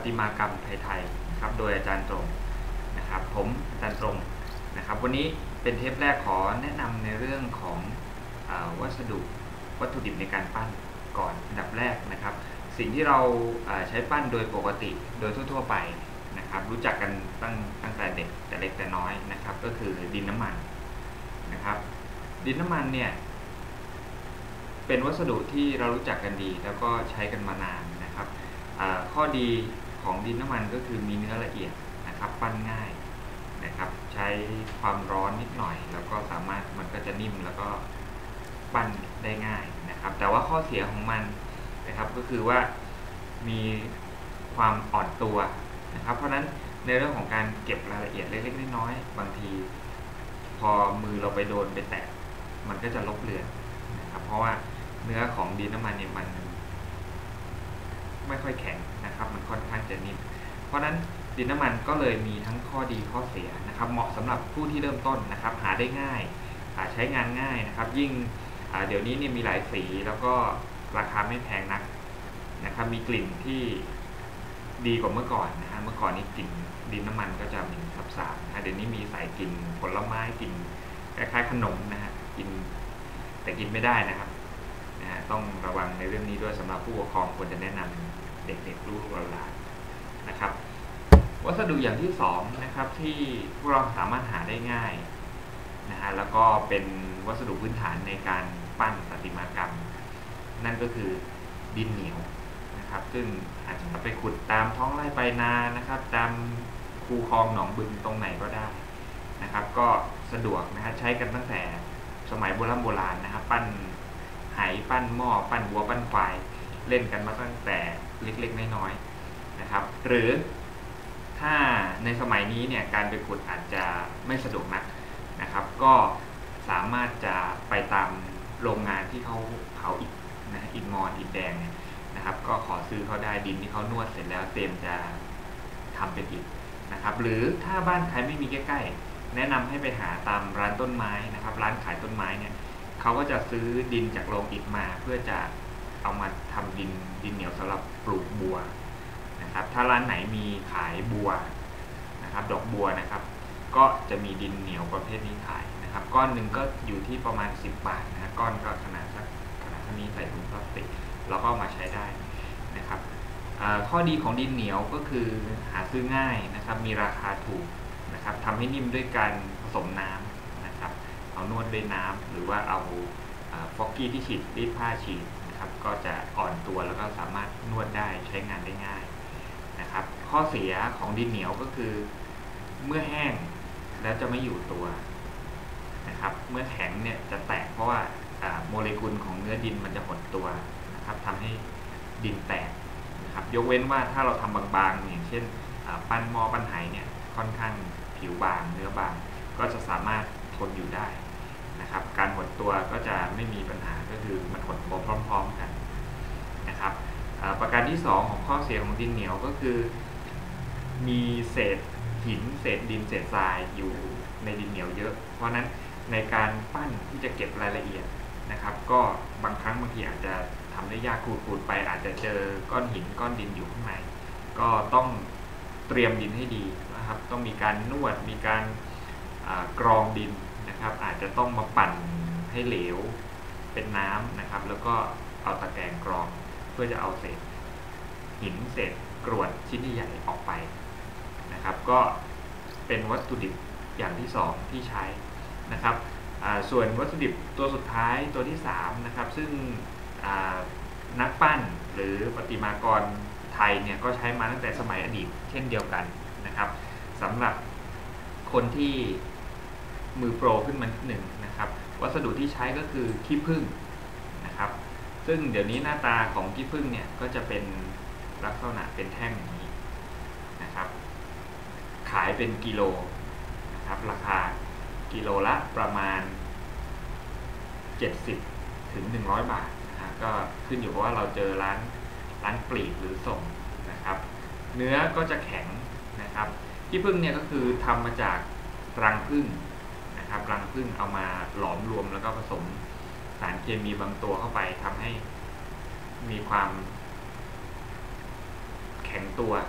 ฏิมากรรมไทยๆนะครับโดยอาจารย์ตรงนะครับผมอาจารย์ตรงนะครับวันนี้เป็นเทปแรกขอแนะนำในเรื่องของวัตถุดิบในการปั้นก่อนอันดับแรกนะครับสิ่งที่เราใช้ปั้นโดยปกติโดยทั่วๆไปนะครับรู้จักกันตั้งแต่เด็กแต่เล็กแต่น้อยนะครับก็คือดินน้ำมันนะครับดินน้ำมันเนี่ยเป็นวัสดุที่เรารู้จักกันดีแล้วก็ใช้กันมานานนะครับข้อดีของดินน้ำมันก็คือมีเนื้อละเอียดนะครับปั้นง่ายนะครับใช้ความร้อนนิดหน่อยแล้วก็สามารถมันก็จะนิ่มแล้วก็ปั้นได้ง่ายนะครับแต่ว่าข้อเสียของมันนะครับก็คือว่ามีความอ่อนตัวนะครับเพราะฉะนั้นในเรื่องของการเก็บรายละเอียดเล็กๆน้อยๆบางทีพอมือเราไปโดนไปแตะมันก็จะลบเลือนนะครับเพราะว่าเนื้อของดินน้ำมันเนี่ยมันไม่ค่อยแข็งนะครับมันค่อนข้างจะนิ่มเพราะฉะนั้นดินน้ำมันก็เลยมีทั้งข้อดีข้อเสียนะครับเหมาะสำหรับผู้ที่เริ่มต้นนะครับหาได้ง่ายใช้งานง่ายนะครับยิ่งเดี๋ยวนี้เนี่ยมีหลายสีแล้วก็ราคาไม่แพงนักนะครับมีกลิ่นที่ดีกว่าเมื่อก่อนนะฮะเมื่อก่อนนี้กลิ่นดินน้ำมันก็จะมีสาบๆเดี๋ยวนี้มีใส่กลิ่นผลไม้กลิ่นคล้ายๆขนมนะฮะกินแต่กินไม่ได้นะครับต้องระวังในเรื่องนี้ด้วยสำหรับผู้ปกครองควรจะแนะนำเด็กๆลูกหลานนะครับวัสดุอย่างที่2นะครับที่พวกเราสามารถหาได้ง่ายนะฮะแล้วก็เป็นวัสดุพื้นฐานในการปั้นประติมากรรมนั่นก็คือดินเหนียวนะครับซึ่งอาจจะไปขุดตามท้องไร่ไปนานะครับตามคูคลองหนองบึงตรงไหนก็ได้นะครับก็สะดวกนะฮะใช้กันตั้งแต่สมัยโบราณนะครับปั้นไหปั้นหม้อปั้นวัวปั้นควายเล่นกันมาตั้งแต่เล็กๆน้อยๆนะครับหรือถ้าในสมัยนี้เนี่ยการไปขุดอาจจะไม่สะดวกนักนะครับก็สามารถจะไปตามโรงงานที่เขาเผาอิฐนะอิฐมอนอิฐแดงเนี่ยนะครับก็ขอซื้อเขาได้ดินที่เขานวดเสร็จแล้วเตรียมจะทำเป็นอิฐนะครับหรือถ้าบ้านใครไม่มีใกล้ๆแนะนำให้ไปหาตามร้านต้นไม้นะครับร้านขายต้นไม้เนี่ยเขาก็จะซื้อดินจากโรงอิฐมาเพื่อจะเอามาทำดินเหนียวสำหรับปลูกบัวนะครับถ้าร้านไหนมีขายบัวนะครับดอกบัวนะครับก็จะมีดินเหนียวประเภทนี้ขายนะครับก้อนหนึ่งก็อยู่ที่ประมาณ10 บาทนะก้อนก็ขนาดนี้ใส่ถุงพลาสติกเราก็มาใช้ได้นะครับข้อดีของดินเหนียวก็คือหาซื้อง่ายนะครับมีราคาถูกนะครับทำให้นิ่มด้วยการผสมน้ำนะครับเอานวดด้วยน้ำหรือว่าเอาฟอกกี้ที่ฉีดรีดผ้าฉีดนะครับก็จะอ่อนตัวแล้วก็สามารถนวดได้ใช้งานได้ง่ายนะครับข้อเสียของดินเหนียวก็คือเมื่อแห้งแล้วจะไม่อยู่ตัวนะครับเมื่อแข็งเนี่ยจะแตกเพราะว่าโมเลกุลของเนื้อดินมันจะหดตัวนะครับทำให้ดินแตกนะครับยกเว้นว่าถ้าเราทำบางๆอย่างเช่นปั้นหม้อปั้นไหเนี่ยค่อนข้างผิวบางเนื้อบางก็จะสามารถทนอยู่ได้นะครับการหดตัวก็จะไม่มีปัญหาก็คือมันหดตัวพร้อมๆกันนะครับประการที่2ของข้อเสียของดินเหนียวก็คือมีเศษหินเศษดินเศษทรายอยู่ในดินเหนียวเยอะเพราะนั้นในการปั้นที่จะเก็บรายละเอียดนะครับก็บางครั้งบางทีอาจจะทำได้ยากขูดไปอาจจะเจอก้อนหินก้อนดินอยู่ข้างในก็ต้องเตรียมดินให้ดีนะครับต้องมีการนวดมีการกรองดินนะครับอาจจะต้องมาปั่นให้เหลวเป็นน้ำนะครับแล้วก็เอาตะแกรงกรองเพื่อจะเอาเศษหินเศษกรวดชิ้นใหญ่ออกไปนะครับก็เป็นวัตถุดิบอย่างที่2ที่ใช้นะครับส่วนวัตถุดิบตัวสุดท้ายตัวที่3นะครับซึ่งนักปั้นหรือประติมากรไทยเนี่ยก็ใช้มาตั้งแต่สมัยอดีตเช่นเดียวกันนะครับสำหรับคนที่มือโปรขึ้นมาหนึ่งนะครับวัสดุที่ใช้ก็คือขี้ผึ้งนะครับซึ่งเดี๋ยวนี้หน้าตาของขี้ผึ้งเนี่ยก็จะเป็นลักษณะเป็นแท่งอย่างนี้นะครับขายเป็นกิโลนะครับราคากิโลละประมาณ70 ถึง 100 บาทนะฮะก็ขึ้นอยู่กับว่าเราเจอร้านปลีกหรือส่งนะครับเนื้อก็จะแข็งนะครับขี้ผึ้งเนี่ยก็คือทำมาจากรังผึ้งนะครับรังผึ้งเอามาหลอมรวมแล้วก็ผสมสารเคมีบางตัวเข้าไปทำให้มีความแข็งตัว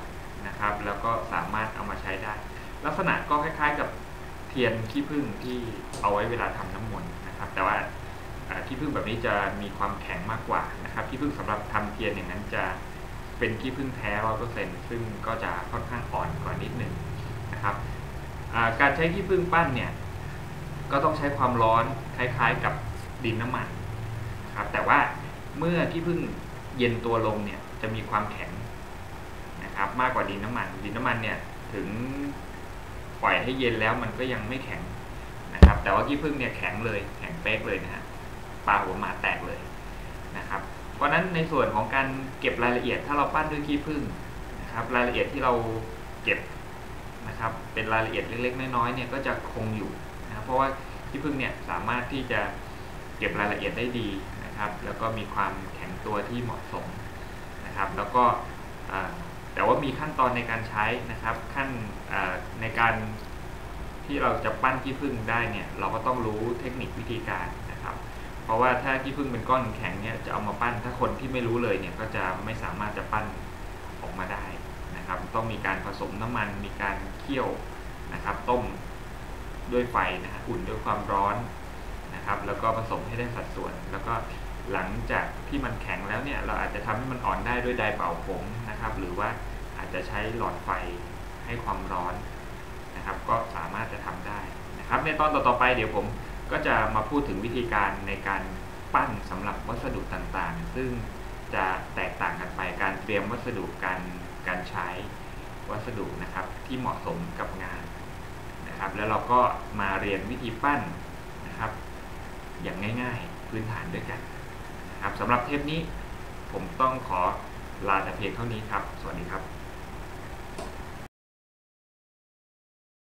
นะครับแล้วก็สามารถเอามาใช้ได้ลักษณะก็คล้ายๆกับเทียนขี้ผึ้งที่เอาไว้เวลาทำน้ำมนต์นะครับแต่ว่าขี้ผึ้งแบบนี้จะมีความแข็งมากกว่านะครับขี้ผึ้งสำหรับทำเทียนอย่างนั้นจะเป็นขี้ผึ้งแท้ 100% ซึ่งก็จะค่อนข้างอ่อนกว่านิดนึงนะครับการใช้ขี้ผึ้งปั้นเนี่ยก็ต้องใช้ความร้อนคล้ายๆกับดินน้ำมันนะครับแต่ว่าเมื่อขี้ผึ้งเย็นตัวลงเนี่ยจะมีความแข็งนะครับมากกว่าดินน้ำมันเนี่ยถึงปล่อยให้เย็นแล้วมันก็ยังไม่แข็งนะครับแต่ว่าขี้ผึ้งเนี่ยแข็งเลยแข็งเป๊กเลยนะฮะปลาหัวหมาแตกเลยนะครับเพราะนั้นในส่วนของการเก็บรายละเอียดถ้าเราปั้นด้วยขี้ผึ้งนะครับรายละเอียดที่เราเก็บนะครับเป็นรายละเอียดเล็กๆน้อยๆเนี่ยก็จะคงอยู่นะเพราะว่าขี้ผึ้งเนี่ยสามารถที่จะเก็บรายละเอียดได้ดีนะครับแล้วก็มีความแข็งตัวที่เหมาะสมนะครับแล้วก็แต่ว่ามีขั้นตอนในการใช้นะครับขั้นในการที่เราจะปั้นขี้ผึ้งได้เนี่ยเราก็ต้องรู้เทคนิควิธีการนะครับเพราะว่าถ้าขี้ผึ้งเป็นก้อนแข็งเนี่ยจะเอามาปั้นถ้าคนที่ไม่รู้เลยเนี่ยก็จะไม่สามารถจะปั้นออกมาได้นะครับต้องมีการผสมน้ำมันมีการเคี่ยวนะครับต้มด้วยไฟนะฮะอุ่นด้วยความร้อนนะครับแล้วก็ผสมให้ได้สัดส่วนแล้วก็หลังจากที่มันแข็งแล้วเนี่ยเราอาจจะทำให้มันอ่อนได้ด้วยไดร์เป่าผมนะครับหรือว่าอาจจะใช้หลอดไฟให้ความร้อนนะครับก็สามารถจะทำได้นะครับในตอนต่อๆไปเดี๋ยวผมก็จะมาพูดถึงวิธีการในการปั้นสำหรับวัสดุต่างๆซึ่งจะแตกต่างกันไปการเตรียมวัสดุการใช้วัสดุนะครับที่เหมาะสมกับงานนะครับแล้วเราก็มาเรียนวิธีปั้นนะครับอย่างง่ายๆพื้นฐานด้วยกันนะครับสำหรับเทปนี้ผมต้องขอลาแต่เพียงเท่านี้ครับสวัสดีครับ